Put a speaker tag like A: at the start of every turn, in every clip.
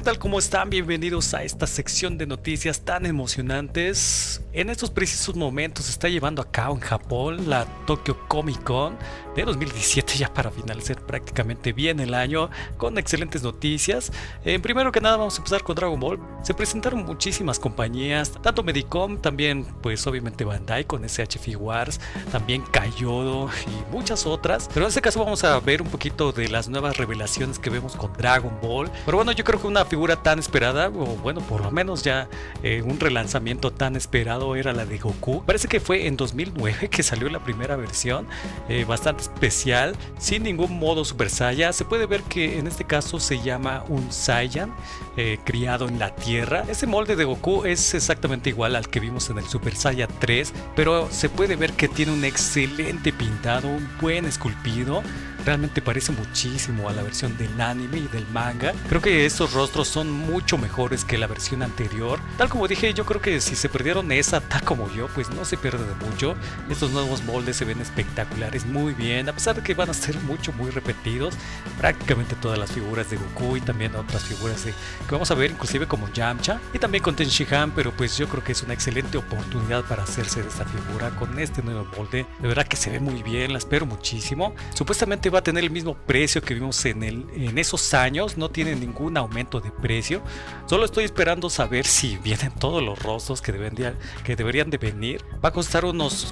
A: tal? ¿Cómo están? Bienvenidos a esta sección de noticias tan emocionantes. En estos precisos momentos se está llevando a cabo en Japón la Tokyo Comic Con de 2017, ya para finalizar prácticamente bien el año, con excelentes noticias. Primero que nada vamos a empezar con Dragon Ball. Se presentaron muchísimas compañías, tanto Medicom, también pues obviamente Bandai con SH Figuarts, también Kyoto y muchas otras. Pero en este caso vamos a ver un poquito de las nuevas revelaciones que vemos con Dragon Ball. Pero bueno, yo creo que una figura tan esperada, o bueno, por lo menos ya un relanzamiento tan esperado era la de Goku. Parece que fue en 2009 que salió la primera versión, bastante especial, sin ningún modo Super Saiyan. Se puede ver que en este caso se llama un Saiyan criado en la Tierra. Ese molde de Goku es exactamente igual al que vimos en el Super Saiyan 3, pero se puede ver que tiene un excelente pintado, un buen esculpido. Realmente parece muchísimo a la versión del anime y del manga. Creo que estos rostros son mucho mejores que la versión anterior. Tal como dije, yo creo que si se perdieron esa, tal como yo, pues no se pierde de mucho. Estos nuevos moldes se ven espectaculares, muy bien, a pesar de que van a ser muy repetidos. Prácticamente todas las figuras de Goku y también otras figuras que vamos a ver, inclusive como Yamcha y también con Tenshinhan, pero pues yo creo que es una excelente oportunidad para hacerse de esta figura con este nuevo molde. De verdad que se ve muy bien, la espero muchísimo. Supuestamente va a tener el mismo precio que vimos en esos años, no tiene ningún aumento de precio. Solo estoy esperando saber si vienen todos los rostros que deberían de venir. Va a costar unos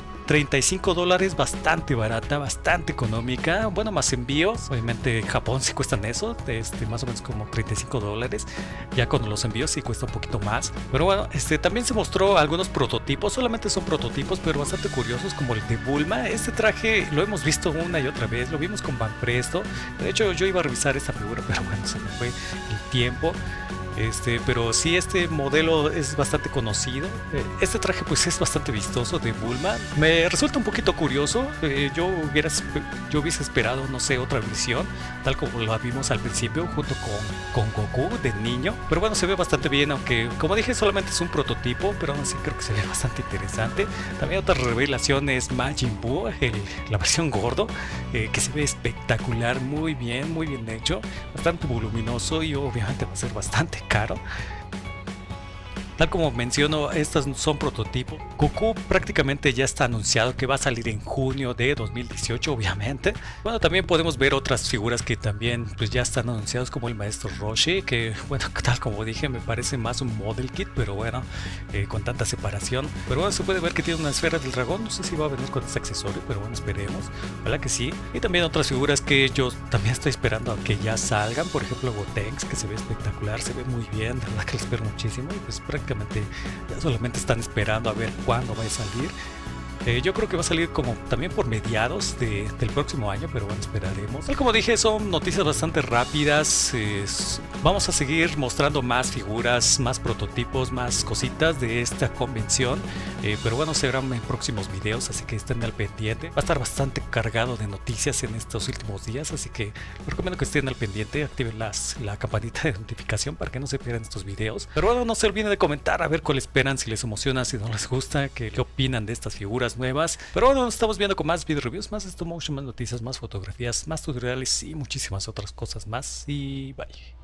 A: $35, bastante barata, bastante económica. Bueno, más envíos, obviamente en Japón sí cuestan eso, más o menos como $35. Ya con los envíos sí cuesta un poquito más. Pero bueno, también se mostró algunos prototipos, solamente son prototipos, pero bastante curiosos, como el de Bulma. Este traje lo hemos visto una y otra vez, lo vimos con Van Presto. De hecho, yo iba a revisar esta figura, pero bueno, se me fue el tiempo. Pero sí, este modelo es bastante conocido. Este traje pues es bastante vistoso de Bulma. Me resulta un poquito curioso. Yo hubiese esperado, no sé, otra versión, tal como la vimos al principio, junto con Goku de niño. Pero bueno, se ve bastante bien, aunque como dije, solamente es un prototipo, pero aún así creo que se ve bastante interesante. También otra revelación es Majin Buu, la versión gordo, que se ve espectacular, muy bien hecho, bastante voluminoso y obviamente va a ser bastante caro. Tal como menciono, estos son prototipos. Goku prácticamente ya está anunciado que va a salir en junio de 2018, obviamente. Bueno, también podemos ver otras figuras que también pues ya están anunciadas, como el maestro Roshi, que bueno, tal como dije, me parece más un model kit, pero bueno, con tanta separación. Pero bueno, se puede ver que tiene una esfera del dragón. No sé si va a venir con este accesorio, pero bueno, esperemos. Ojalá que sí. Y también otras figuras que yo también estoy esperando a que ya salgan. Por ejemplo, Gotenks, que se ve espectacular, se ve muy bien, de verdad que lo espero muchísimo. Y pues prácticamente ya solamente están esperando a ver cuándo va a salir. Yo creo que va a salir como también por mediados del próximo año, pero bueno, esperaremos. Tal como dije, son noticias bastante rápidas. Vamos a seguir mostrando más figuras, más prototipos, más cositas de esta convención. Pero bueno, se verán en próximos videos, así que estén al pendiente. Va a estar bastante cargado de noticias en estos últimos días, así que les recomiendo que estén al pendiente, activen la campanita de notificación para que no se pierdan estos videos. Pero bueno, no se olviden de comentar a ver cuál esperan, si les emociona, si no les gusta, qué opinan de estas figuras nuevas. Pero bueno, nos estamos viendo con más video reviews, más stop motion, más noticias, más fotografías, más tutoriales y muchísimas otras cosas más. Y bye.